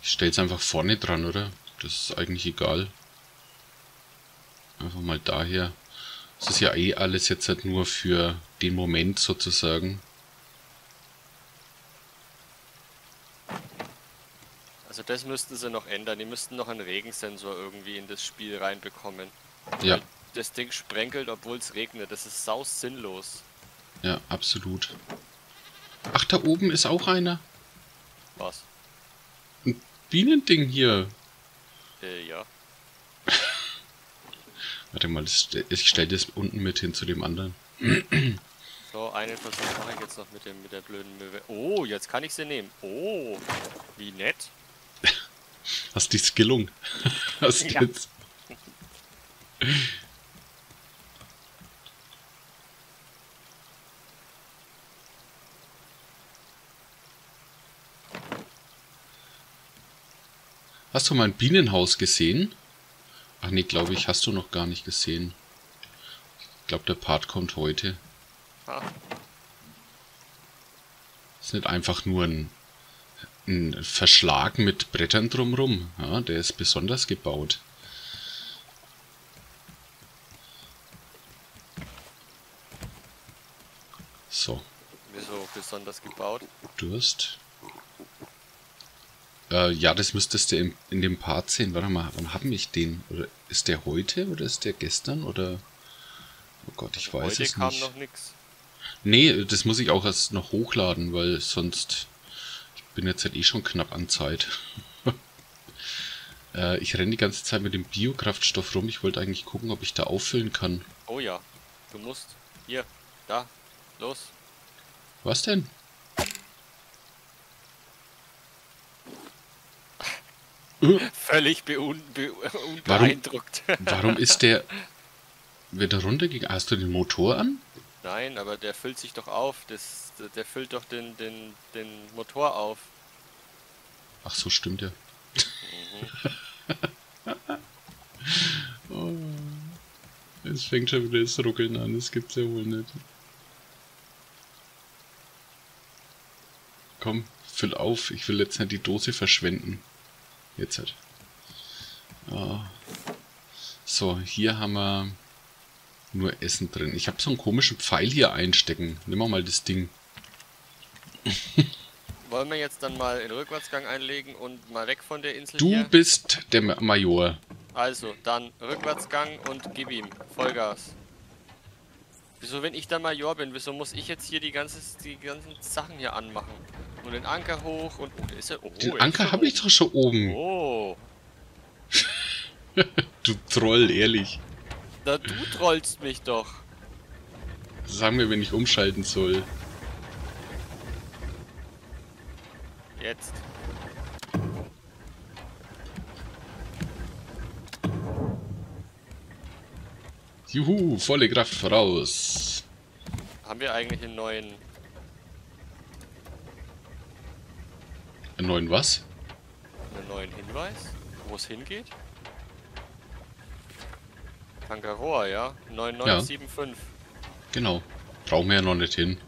Ich stelle es einfach vorne dran, oder? Das ist eigentlich egal. Einfach mal daher. Das ist ja eh alles jetzt halt nur für den Moment sozusagen. Also das müssten sie noch ändern. Die müssten noch einen Regensensor irgendwie in das Spiel reinbekommen. Ja. Weil das Ding sprenkelt, obwohl es regnet. Das ist sau sinnlos. Ja, absolut. Ach, da oben ist auch einer. Was? Ein Bienending hier. Ja. Warte mal, ich stelle das unten mit hin zu dem anderen. So, einen Versuch mache ich jetzt noch mit der blöden Möwe. Oh, jetzt kann ich sie nehmen. Oh, wie nett. Hast die Skillung? Hast Ja. jetzt... Hast du mein Bienenhaus gesehen? Ach nee, glaube ich, hast du noch gar nicht gesehen. Ich glaube, der Part kommt heute. Ha. Ist nicht einfach nur ein Verschlag mit Brettern drumrum. Ja, der ist besonders gebaut. So. Wieso besonders gebaut? Durst. Ja, das müsstest du in dem Part sehen. Warte mal, wann haben ich den? Oder ist der heute oder ist der gestern? Oder... Oh Gott, ich weiß es nicht. Heute kam noch nichts. Nee, das muss ich auch erst noch hochladen, weil sonst... Ich bin jetzt halt eh schon knapp an Zeit. Ich renne die ganze Zeit mit dem Biokraftstoff rum. Ich wollte eigentlich gucken, ob ich da auffüllen kann. Oh ja, du musst. Hier, da, los. Was denn? Völlig unbeeindruckt. Warum ist der wieder runtergegangen? Hast du den Motor an? Nein, aber der füllt sich doch auf. Der füllt doch den Motor auf. Ach so, stimmt ja. Oh, es fängt schon wieder das Ruckeln an, das gibt's ja wohl nicht. Komm, füll auf, ich will jetzt nicht die Dose verschwenden. Jetzt halt. Oh. So, hier haben wir nur Essen drin. Ich habe so einen komischen Pfeil hier einstecken. Nimm mal das Ding. Wollen wir jetzt dann mal in Rückwärtsgang einlegen und mal weg von der Insel Du hier? bist der Major. Also, dann Rückwärtsgang und gib ihm Vollgas. Wieso, wenn ich dann Major bin, wieso muss ich jetzt hier die ganzen Sachen hier anmachen? Und den Anker hoch und... Oh, der ist ja... Oh, Den Anker habe ich doch schon oben. Oh, Du Troll, ehrlich. na du trollst mich doch. Sag mir, wenn ich umschalten soll. Jetzt. Juhu, volle Kraft voraus. Haben wir eigentlich einen neuen Einen neuen was? Hinweis, wo es hingeht? Tangaroa, ja? 9975. Genau. Brauchen wir ja noch nicht hin.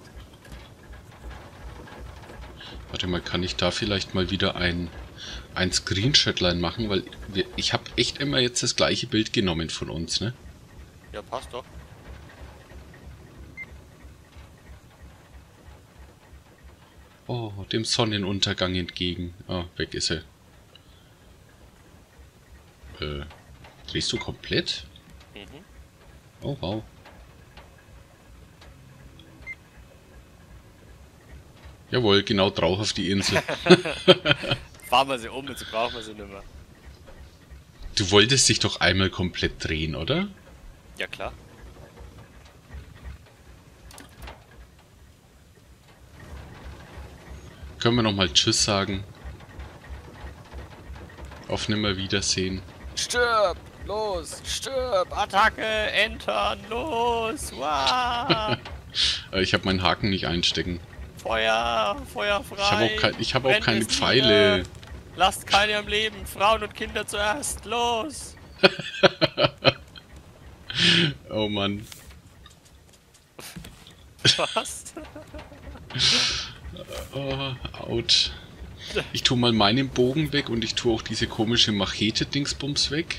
Warte mal, kann ich da vielleicht mal wieder ein Screenshotline machen? Weil ich habe echt immer jetzt das gleiche Bild genommen von uns, ne? Ja, passt doch. Oh, dem Sonnenuntergang entgegen. Ah, weg ist er. Drehst du komplett? Mhm. Oh, wow. Jawohl, genau drauf auf die Insel. Fahren wir sie um, jetzt brauchen wir sie nicht mehr. Du wolltest dich doch einmal komplett drehen, oder? Ja, klar. Können wir nochmal Tschüss sagen? Auf Nimmerwiedersehen. Stirb! Los! Stirb! Attacke! Entern! Los! Wow! Ich habe meinen Haken nicht einstecken. Feuer! Feuer frei! Ich habe auch Brennt keine es Pfeile. nieder. Lasst keine am Leben! Frauen und Kinder zuerst! Los! Oh Mann. Was? Oh, ouch. Ich tue mal meinen Bogen weg und ich tue auch diese komische Machete-Dingsbums weg.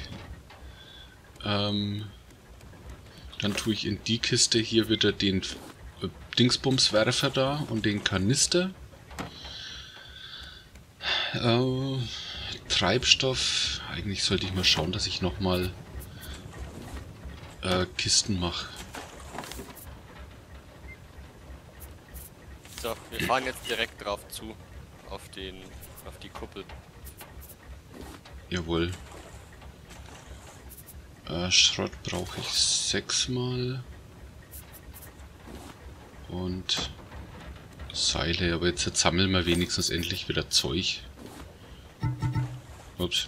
Dann tue ich in die Kiste hier wieder den Dingsbumswerfer da und den Kanister. Treibstoff. Eigentlich sollte ich mal schauen, dass ich nochmal Kisten mache. So, wir fahren jetzt direkt drauf zu. Auf die Kuppel. Jawohl. Schrott brauche ich 6 mal. Und Seile, aber jetzt sammeln wir wenigstens endlich wieder Zeug. Ups.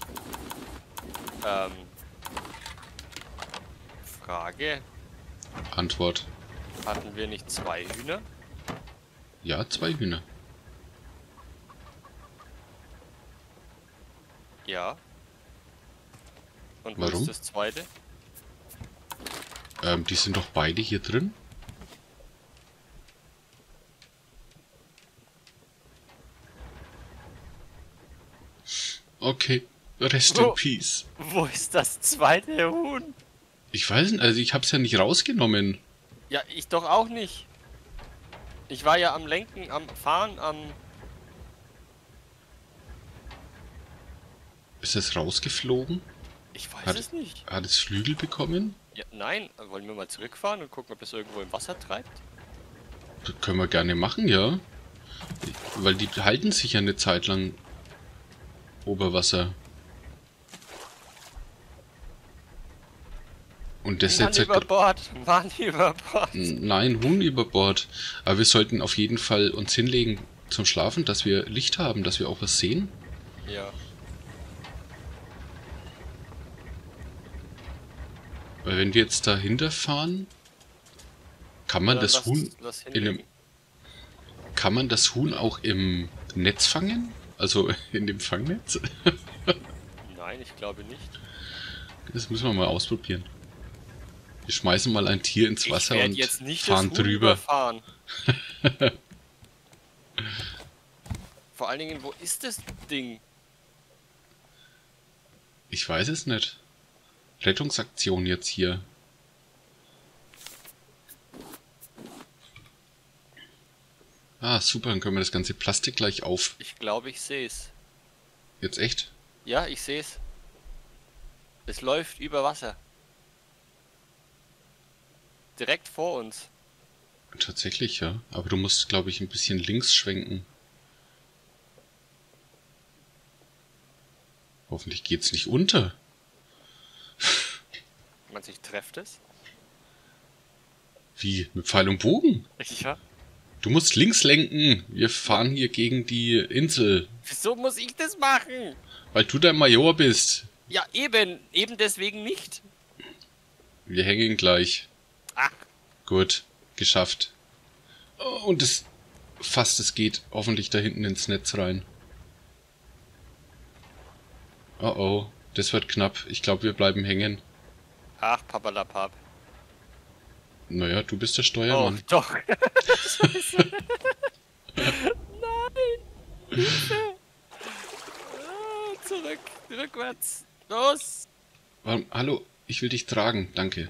Frage. Antwort. Hatten wir nicht 2 Hühner? Ja, 2 Hühner. Ja. Und wo Warum? ist das zweite? Die sind doch beide hier drin. Okay, rest in peace. Wo ist das zweite Huhn? Ich weiß nicht, also ich hab's ja nicht rausgenommen. Ja, ich doch auch nicht. Ich war ja am Lenken, am Fahren, Ist es rausgeflogen? Ich weiß es nicht. Hat es Flügel bekommen? Ja, nein, wollen wir mal zurückfahren und gucken, ob es irgendwo im Wasser treibt? Das können wir gerne machen, ja. Weil die halten sich ja eine Zeit lang ober Wasser. Und das Mann jetzt über Bord, Mann über Bord. Nein, Huhn über Bord. Aber wir sollten auf jeden Fall uns hinlegen zum Schlafen, dass wir Licht haben, dass wir auch was sehen. Ja. Weil wenn wir jetzt dahinter fahren, kann man das Huhn kann man das Huhn auch im Netz fangen? Also in dem Fangnetz? Nein, ich glaube nicht. Das müssen wir mal ausprobieren. Wir schmeißen mal ein Tier ins Wasser und jetzt nicht fahren das Huhn drüber. Überfahren. Vor allen Dingen, wo ist das Ding? Ich weiß es nicht. Rettungsaktion jetzt hier. Ah, super, dann können wir das ganze Plastik gleich auf. Ich glaube, ich sehe es. Jetzt echt? Ja, ich sehe es. Es läuft über Wasser. Direkt vor uns. Tatsächlich, ja. Aber du musst, glaube ich, ein bisschen links schwenken. Hoffentlich geht's nicht unter. Meinst du, ich treffe das? Wie? Mit Pfeil und Bogen? Ja. Du musst links lenken. Wir fahren hier gegen die Insel. Wieso muss ich das machen? Weil du der Major bist. Ja, eben. Eben deswegen nicht. Wir hängen gleich. Ach. Gut, geschafft. Oh, und es geht hoffentlich da hinten ins Netz rein. Oh oh, das wird knapp. Ich glaube, wir bleiben hängen. Ach, papalapap. Naja, du bist der Oh, Steuermann. doch. Scheiße. Nein. Hilfe. Zurück. Rückwärts. Los. Hallo, ich will dich tragen, danke.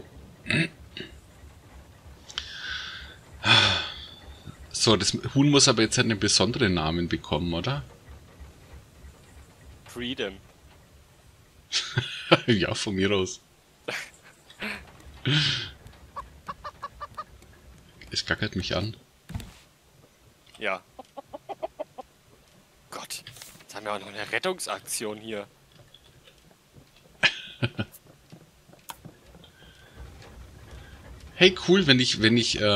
So, das Huhn muss aber jetzt einen besonderen Namen bekommen, oder? Freedom. Ja, von mir aus. Es gackert mich an. Ja. Gott. Jetzt haben wir auch noch eine Rettungsaktion hier. Hey, cool, wenn ich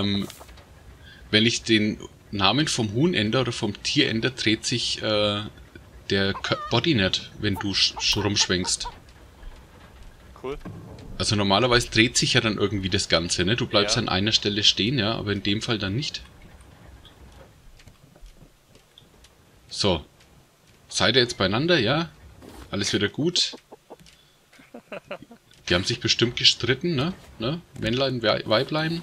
den Namen vom Huhn ändere oder vom Tier ändere, dreht sich der Body nicht, wenn du rumschwenkst. Cool. Also normalerweise dreht sich ja dann irgendwie das Ganze, ne? Du bleibst Ja. an einer Stelle stehen, ja, aber in dem Fall dann nicht. So. Seid ihr jetzt beieinander, ja? Alles wieder gut? Die haben sich bestimmt gestritten, ne? Männlein, Weiblein.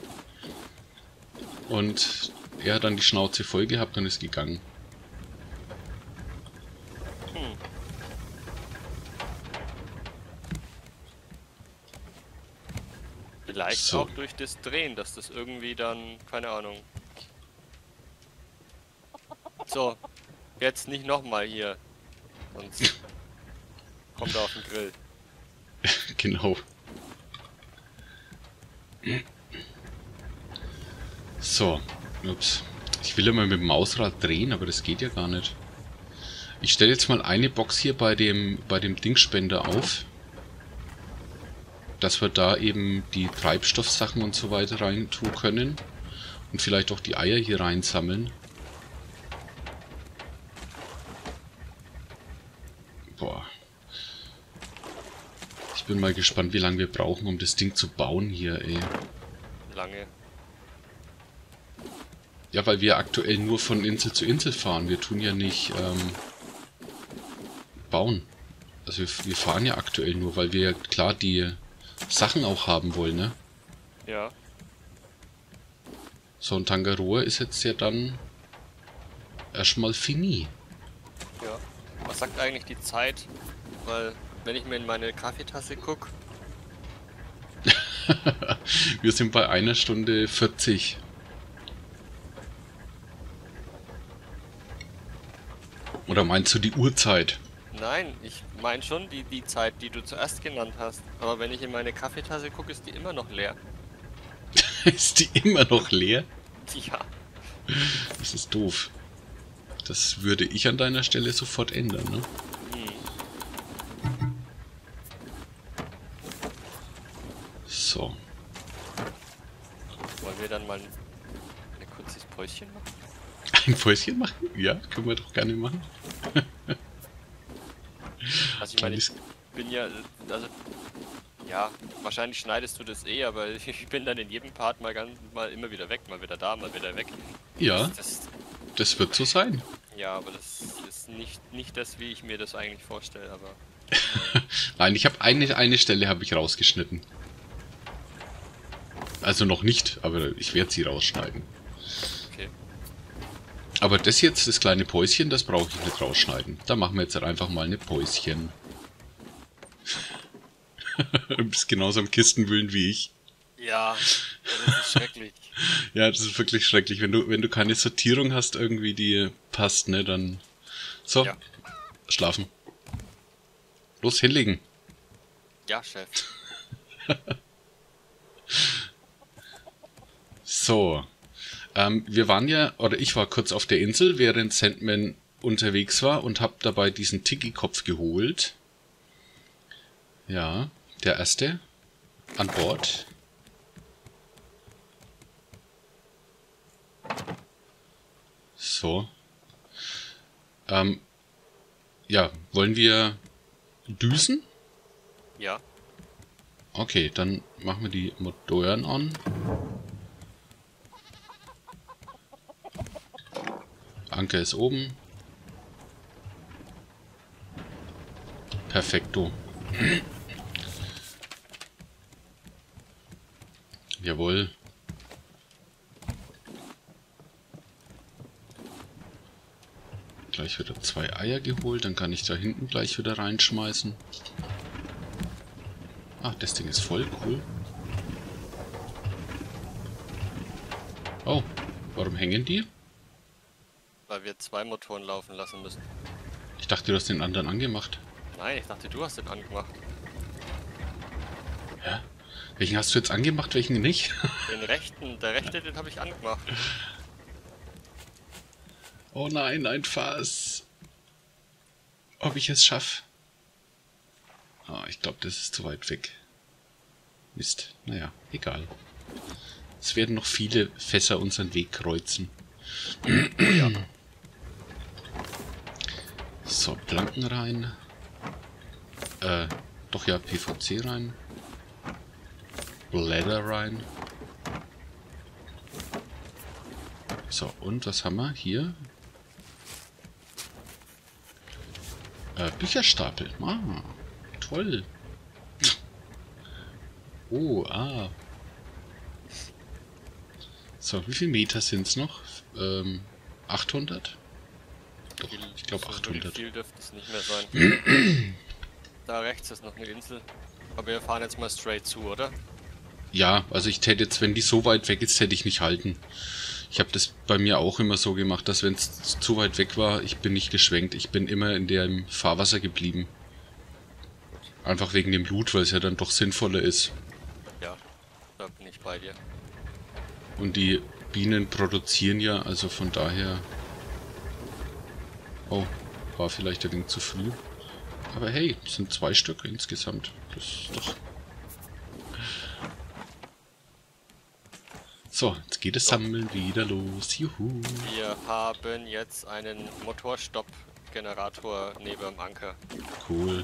Und er hat dann die Schnauze voll gehabt und ist gegangen. Vielleicht So. auch durch das Drehen, dass das irgendwie dann, keine Ahnung. So, jetzt nicht nochmal hier. Sonst kommt er auf den Grill. Genau. So, ups. Ich will ja mal mit dem Mausrad drehen, aber das geht ja gar nicht. Ich stelle jetzt mal eine Box hier bei dem Dingspender auf. Dass wir da eben die Treibstoffsachen und so weiter rein tun können. Und vielleicht auch die Eier hier reinsammeln. Boah. Ich bin mal gespannt, wie lange wir brauchen, um das Ding zu bauen hier, ey. Lange. Ja, weil wir aktuell nur von Insel zu Insel fahren. Wir tun ja nicht bauen. Also wir fahren ja aktuell nur, weil wir ja klar die Sachen auch haben wollen, ne? Ja. So, und Tangaroa ist jetzt ja dann erstmal fini. Ja. Was sagt eigentlich die Zeit? Weil, wenn ich mir in meine Kaffeetasse gucke, Wir sind bei 1 Stunde 40. Oder meinst du die Uhrzeit? nein, ich meine schon die Zeit, die du zuerst genannt hast. Aber wenn ich in meine Kaffeetasse gucke, ist die immer noch leer. Ist die immer noch leer? Ja. Das ist doof. Das würde ich an deiner Stelle sofort ändern, ne? Hm. So. Wollen wir dann mal ein kurzes Päuschen machen? Ein Päuschen machen? Ja, können wir doch gerne machen. Also ich meine, ich bin ja, also, ja, wahrscheinlich schneidest du das eh, aber ich bin dann in jedem Part mal immer wieder weg, mal wieder da, mal wieder weg. Ja, Das, das wird so sein. ja, aber das ist nicht das, wie ich mir das eigentlich vorstelle, aber Nein, ich habe eine Stelle habe ich rausgeschnitten. Also noch nicht, aber ich werde sie rausschneiden. okay. Aber das jetzt, das kleine Päuschen, das brauche ich nicht rausschneiden. Da machen wir jetzt halt einfach mal eine Päuschen. Du bist genauso am Kistenwühlen wie ich. Ja, das ist schrecklich. Ja, das ist wirklich schrecklich. Wenn du keine Sortierung hast irgendwie, die passt, ne, dann... So, Ja. Schlafen. Los, hinlegen. Ja, Chef. So. Wir waren ja, oder ich war kurz auf der Insel, während Sandman unterwegs war und habe dabei diesen Tiki-Kopf geholt. Ja, der erste an Bord. So. Ja, wollen wir düsen? Ja, Okay, dann machen wir die Motoren an. Anker ist oben. Perfekto. Jawohl. Gleich wieder 2 Eier geholt, dann kann ich da hinten gleich wieder reinschmeißen. Ach, das Ding ist voll, cool. Oh, warum hängen die? weil wir 2 Motoren laufen lassen müssen. Ich dachte, du hast den anderen angemacht. Nein, ich dachte, du hast den angemacht. Ja? Welchen hast du jetzt angemacht, welchen nicht? Den rechten, der rechte, den habe ich angemacht. Oh nein, ein Fass. Ob ich es schaffe? Ah, ich glaube, das ist zu weit weg. Mist. Naja, egal. Es werden noch viele Fässer unseren Weg kreuzen. Ja. So, Planken rein. Doch ja, PVC rein. Blätter rein. So, und was haben wir hier? Bücherstapel. Ah, toll. Oh, ah. So, wie viel Meter sind es noch? 800? Doch, ich glaube So 800. viel dürfte es nicht mehr sein. Da rechts ist noch eine Insel. Aber wir fahren jetzt mal straight zu, oder? Ja, also ich täte jetzt, wenn die so weit weg ist, hätte ich nicht halten. Ich habe das bei mir auch immer so gemacht, dass wenn es zu weit weg war, ich bin nicht geschwenkt. Ich bin immer in dem Fahrwasser geblieben. Einfach wegen dem Loot, weil es ja dann doch sinnvoller ist. Ja, da bin ich bei dir. Und die Bienen produzieren ja, also von daher... Oh, war vielleicht ein wenig zu früh. Aber hey, es sind 2 Stück insgesamt. Das ist doch... So, jetzt geht das Sammeln wieder los. Juhu. Wir haben jetzt einen Motorstopp-Generator neben dem Anker. Cool.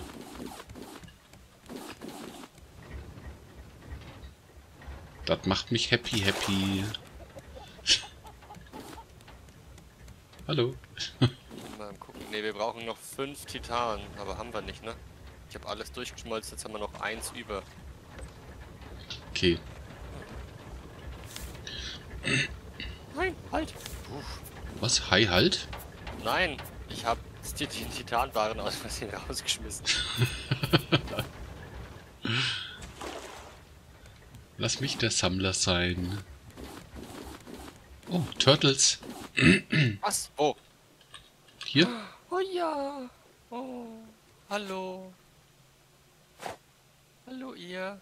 Das macht mich happy. Hallo. Mal gucken. Ne, wir brauchen noch 5 Titanen, aber haben wir nicht, ne? Ich habe alles durchgeschmolzen, jetzt haben wir noch 1 über. Okay. Nein, halt! Was? Hi, halt? Nein, ich habe die Titanwaren aus Versehen rausgeschmissen. Lass mich der Sammler sein. Oh, Turtles. Was? Oh! Hier? Oh ja! Oh, hallo! Hallo ihr!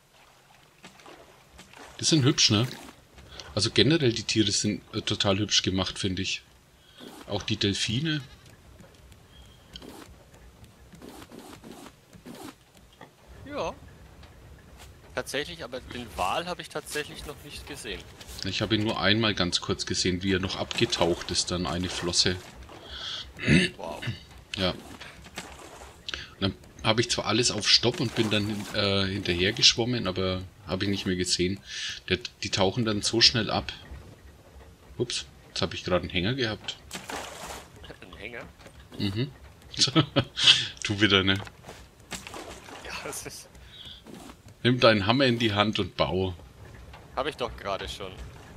Die sind hübsch, ne? Also generell die Tiere sind total hübsch gemacht, finde ich. Auch die Delfine. Ja. Tatsächlich, aber den Wal habe ich tatsächlich noch nicht gesehen. Ich habe ihn nur einmal ganz kurz gesehen, wie er noch abgetaucht ist, dann eine Flosse. Wow. Ja. Und dann habe ich zwar alles auf Stopp und bin dann hinterher geschwommen, aber habe ich nicht mehr gesehen. Die tauchen dann so schnell ab. Ups, jetzt habe ich gerade einen Hänger gehabt. Ein Hänger? Mhm. Du wieder, ne? Ja, das ist... Nimm deinen Hammer in die Hand und bau. Habe ich doch gerade schon.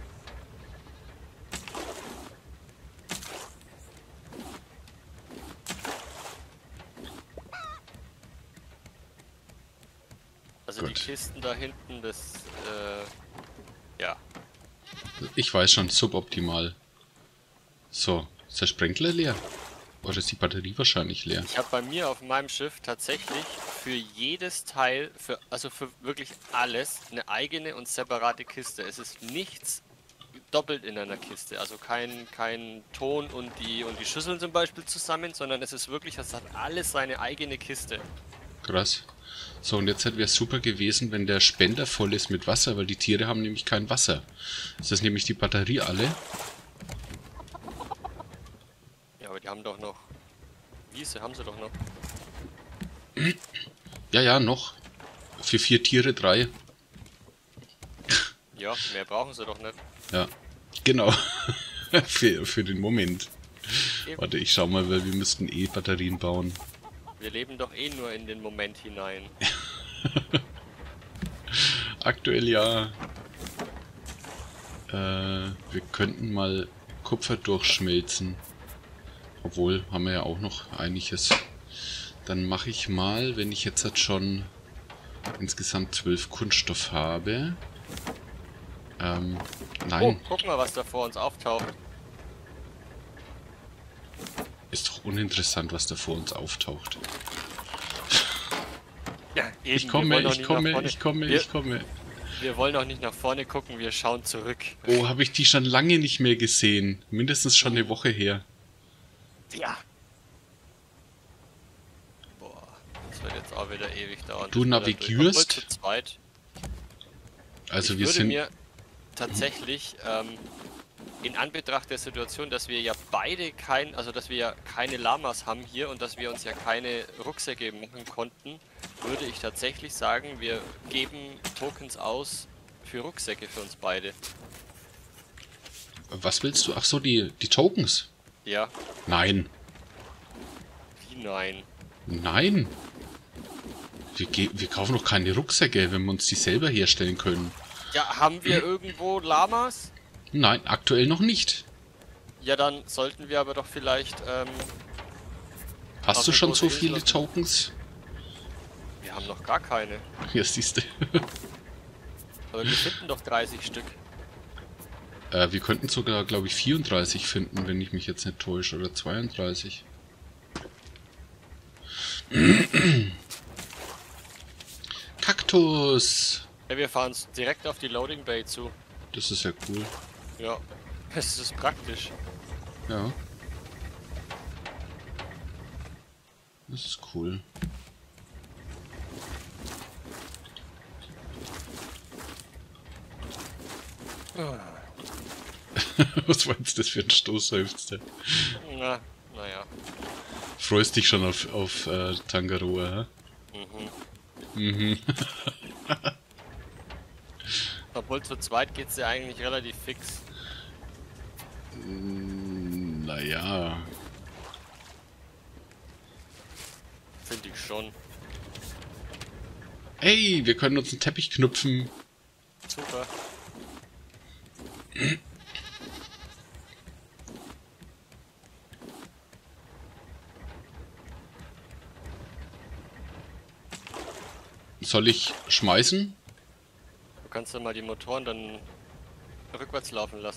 Also Gut. die Kisten da hinten, das, ja. Ich weiß schon, suboptimal. So, ist der Sprenkler leer? Oder ist die Batterie wahrscheinlich leer? Ich habe bei mir auf meinem Schiff tatsächlich für jedes Teil, also für wirklich alles, eine eigene und separate Kiste. Es ist nichts doppelt in einer Kiste. Also kein Ton und die Schüsseln zum Beispiel zusammen, sondern es ist wirklich, das hat alles seine eigene Kiste. Krass. So, und jetzt wäre es super gewesen, wenn der Spender voll ist mit Wasser, weil die Tiere haben nämlich kein Wasser. Das ist nämlich die Batterie alle. Ja, aber die haben doch noch... Wiese haben sie doch noch. Ja, ja, noch. Für 4 Tiere 3. Ja, mehr brauchen sie doch nicht. Ja, genau. für den Moment. Eben. Warte, ich schau mal, weil wir müssten eh Batterien bauen. Wir leben doch eh nur in den Moment hinein. Aktuell ja. Wir könnten mal Kupfer durchschmelzen. Obwohl, haben wir ja auch noch einiges. Dann mache ich mal, wenn ich jetzt halt schon insgesamt 12 Kunststoff habe. Nein. Oh, guck mal, was da vor uns auftaucht. Ist doch uninteressant, was da vor uns auftaucht. Ja, eben, Ich komme. Wir wollen auch nicht nach vorne gucken, wir schauen zurück. Oh, habe ich die schon lange nicht mehr gesehen. Mindestens schon eine Woche her. Ja. Boah, das wird jetzt auch wieder ewig dauern. Du navigierst? Zu zweit. Also Ich wir würde sind... mir tatsächlich in Anbetracht der Situation, dass wir ja beide dass wir ja keine Lamas haben hier und dass wir uns ja keine Rucksäcke machen konnten, würde ich tatsächlich sagen, wir geben Tokens aus für Rucksäcke für uns beide. Was willst du? Ach so, die Tokens. Ja. Nein. Wie nein? Nein. Wir kaufen doch keine Rucksäcke, wenn wir uns die selber herstellen können. Ja, haben wir irgendwo Lamas? Nein, aktuell noch nicht. Ja, dann sollten wir aber doch vielleicht, Hast auf du eine schon so große viele Insel- Tokens? Wir haben noch gar keine. Hier siehst du. Aber wir finden doch 30 Stück. Wir könnten sogar, glaube ich, 34 finden, wenn ich mich jetzt nicht täusche. Oder 32. Kaktus! Ja, wir fahren direkt auf die Loading Bay zu. Das ist ja cool. Ja, das ist praktisch. Ja. Das ist cool. Was war jetzt das für ein Stoßseufzer? Naja. Freust dich schon auf Tangaroa, hä? Mhm. Obwohl zu zweit geht's ja eigentlich relativ fix. Naja. Finde ich schon. Hey, wir können uns einen Teppich knüpfen. Super. Soll ich schmeißen? Du kannst ja mal die Motoren dann rückwärts laufen lassen.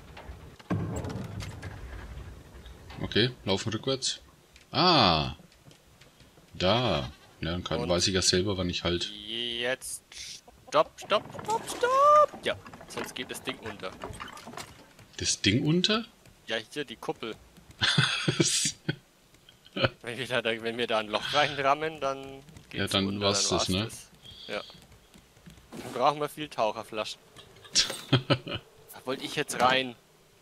Okay, laufen rückwärts. Ah. Da. Ja, dann weiß ich ja selber, wann ich halt. Jetzt. Stopp. Ja, sonst geht das Ding unter. Das Ding unter? Ja, hier die Kuppel. Wenn wir da ein Loch reinrammen, dann geht's ja, dann unter, war's das, ne? Ja. Dann brauchen wir viel Taucherflaschen. Da wollte ich jetzt rein.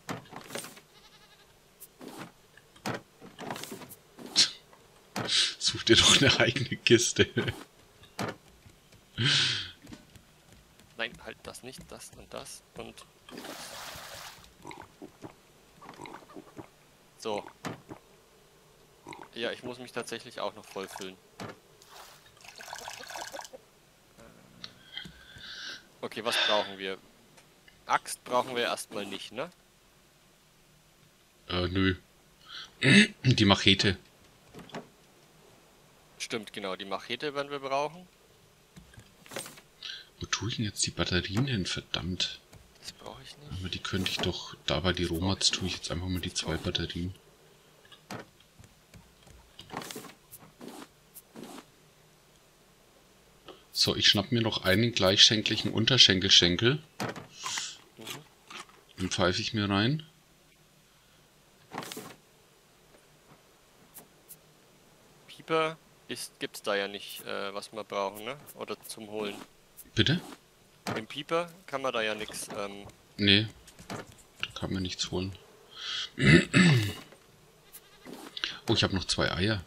Such dir doch eine eigene Kiste. Nein, halt das nicht, das und das und... So. Ja, ich muss mich tatsächlich auch noch voll füllen. Okay, was brauchen wir? Axt brauchen wir erstmal nicht, ne? Nö. Die Machete. Stimmt, genau, die Machete werden wir brauchen. Wo tue ich denn jetzt die Batterien hin? Verdammt. Das brauche ich nicht. Aber die könnte ich doch... Da bei die Romats tue ich jetzt einfach mal die 2 Batterien. So, ich schnapp mir noch einen gleichschenklichen Unterschenkelschenkel. Den pfeife ich mir rein. Pieper gibt's da ja nicht, was wir brauchen, ne? Oder zum Holen. Bitte? Im Pieper kann man da ja nichts. Nee, da kann man nichts holen. Oh, ich habe noch 2 Eier.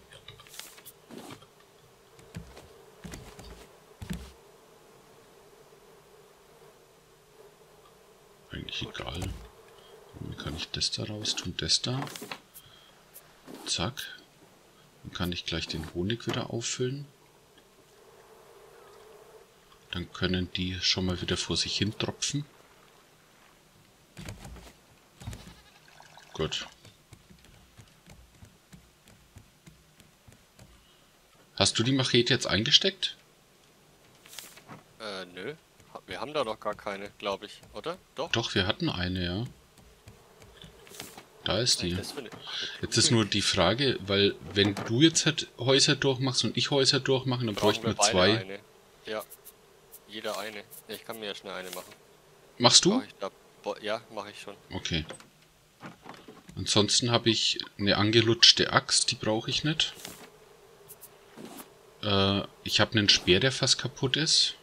Eigentlich egal. Dann kann ich das da raus tun, das da. Zack. Dann kann ich gleich den Honig wieder auffüllen. Dann können die schon mal wieder vor sich hin tropfen. Gut. Hast du die Machete jetzt eingesteckt? Nö. Wir haben da doch gar keine, glaube ich, oder? Doch? Doch, wir hatten eine, ja. Da ist die. Das Jetzt ist nur die Frage, weil wenn du jetzt halt Häuser durchmachst und ich Häuser durchmache, dann bräuchten wir 2. Eine. Ja, jeder eine. Ja, ich kann mir ja schnell eine machen. Machst du? Ja, mache ich schon. Okay. Ansonsten habe ich eine angelutschte Axt, die brauche ich nicht. Ich habe einen Speer, der fast kaputt ist.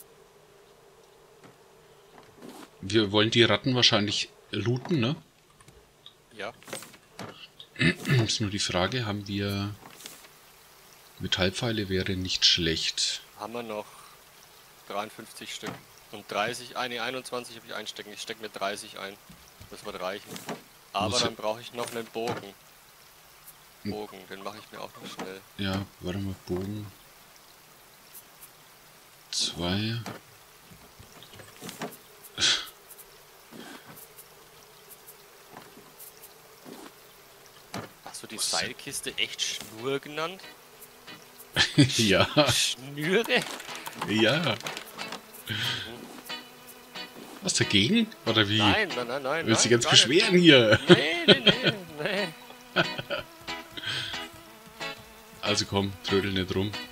Wir wollen die Ratten wahrscheinlich looten, ne? Ja. Ist nur die Frage, haben wir... Metallpfeile wäre nicht schlecht. Haben wir noch 53 Stück. Und 30, 21 habe ich einstecken. Ich stecke mir 30 ein. Das wird reichen. Aber dann brauche ich noch einen Bogen. Den mache ich mir auch noch schnell. Ja, warte mal, Bogen. 2. Hast du die Seilkiste echt Schnur genannt? Ja. Schnüre? Ja. Was dagegen? Oder wie? Nein, nein, nein, nein. Willst du nein, ganz gar nicht. beschweren hier? Nee. Also komm, trödel nicht rum.